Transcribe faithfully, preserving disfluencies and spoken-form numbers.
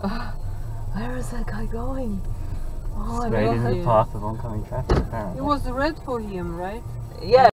Uh, where is that guy going? Oh, Straight in the path of oncoming traffic, apparently. It was red for him, right? Yeah.